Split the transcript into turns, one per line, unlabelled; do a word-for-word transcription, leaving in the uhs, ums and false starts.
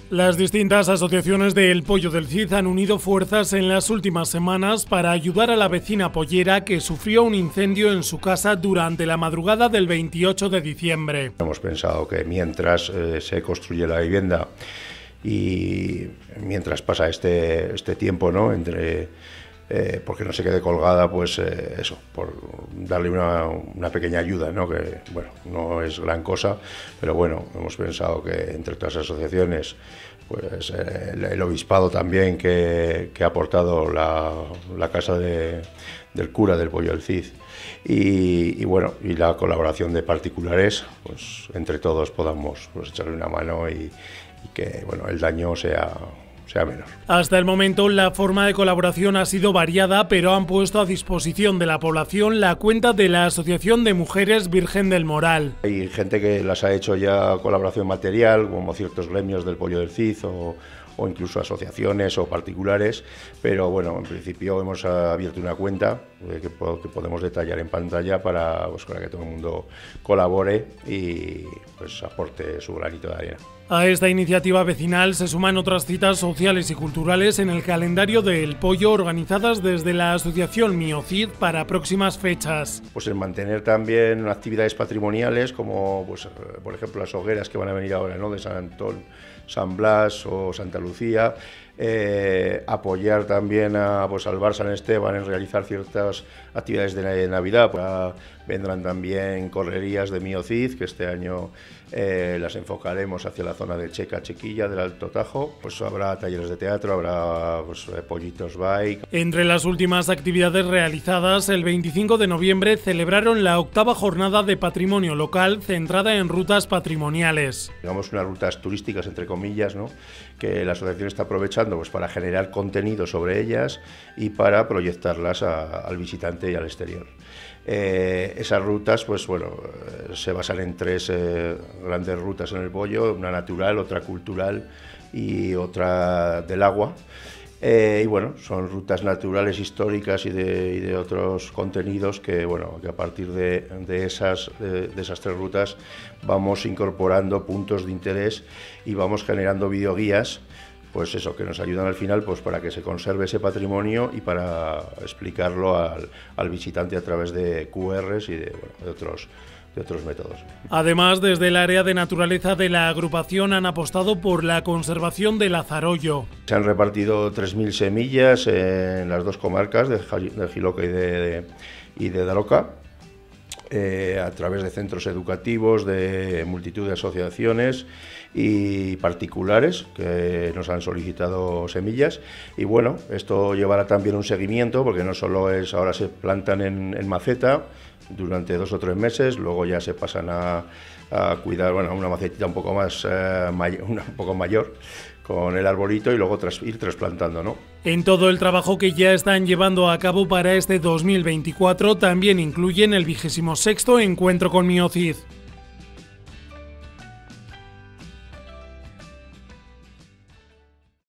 Las distintas asociaciones del Pollo del Cid han unido fuerzas en las últimas semanas para ayudar a la vecina pollera que sufrió un incendio en su casa durante la madrugada del veintiocho de diciembre.
Hemos pensado que mientras eh, se construye la vivienda y mientras pasa este, este tiempo, ¿no?, entre eh, porque no se quede colgada, pues eh, eso, por darle una, una pequeña ayuda, ¿no?, que bueno, no es gran cosa, pero bueno, hemos pensado que entre todas las asociaciones, pues eh, el, el obispado también que, que ha aportado la, la casa de, del cura del Pollo del Cid y, y bueno, y la colaboración de particulares, pues entre todos podamos pues, echarle una mano y, y que bueno, el daño sea sea menor.
Hasta el momento la forma de colaboración ha sido variada, pero han puesto a disposición de la población la cuenta de la Asociación de Mujeres Virgen del Moral.
Hay gente que las ha hecho ya colaboración material, como ciertos gremios del Pollo del Cid o, o incluso asociaciones o particulares, pero bueno, en principio hemos abierto una cuenta que, que podemos detallar en pantalla para, pues, para que todo el mundo colabore y pues aporte su granito de arena.
A esta iniciativa vecinal se suman otras citas sociales y culturales en el calendario del Pollo organizadas desde la asociación Miocid para próximas fechas.
Pues el mantener también actividades patrimoniales como pues, por ejemplo las hogueras que van a venir ahora, ¿no?, de San Antón, San Blas o Santa Lucía, eh, apoyar también a, pues, al Bar San Esteban en realizar ciertas actividades de Navidad. Pues, vendrán también correrías de Miocid, que este año eh, las enfocaremos hacia la zona de Checa, Chequilla, del Alto Tajo. Pues habrá talleres de teatro, habrá pues, pollitos bike.
Entre las últimas actividades realizadas, el veinticinco de noviembre celebraron la octava jornada de patrimonio local centrada en rutas patrimoniales.
Digamos unas rutas turísticas, entre comillas, ¿no?, que la asociación está aprovechando pues, para generar contenido sobre ellas y para proyectarlas a, al visitante y al exterior. Eh, esas rutas, pues bueno, se basan en tres eh, grandes rutas en el Pollo, una natural, otra cultural y otra del agua. Eh, y bueno, son rutas naturales, históricas y de, y de otros contenidos que, bueno, que a partir de, de, esas, de, de esas tres rutas vamos incorporando puntos de interés y vamos generando videoguías, pues eso, que nos ayudan al final pues para que se conserve ese patrimonio y para explicarlo al, al visitante a través de cu erres y de, bueno, de otros de otros métodos.
Además, desde el área de naturaleza de la agrupación han apostado por la conservación del azarollo.
Se han repartido tres mil semillas en las dos comarcas de Jiloca y de, de, y de Daroca, eh, a través de centros educativos, de multitud de asociaciones y particulares que nos han solicitado semillas. Y bueno, esto llevará también un seguimiento, porque no solo es ahora se plantan en, en maceta durante dos o tres meses, luego ya se pasan a, a cuidar, bueno, una macetita un poco más eh, may, una, un poco mayor con el arbolito y luego tras, ir trasplantando, ¿no?
En todo el trabajo que ya están llevando a cabo para este dos mil veinticuatro también incluyen el vigésimo sexto encuentro con Miocid.